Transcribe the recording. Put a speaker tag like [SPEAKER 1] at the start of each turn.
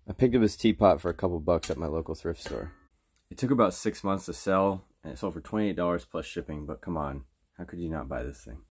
[SPEAKER 1] I picked up this teapot for a couple bucks at my local thrift store. It took about 6 months to sell, and it sold for $28 plus shipping, but come on, how could you not buy this thing?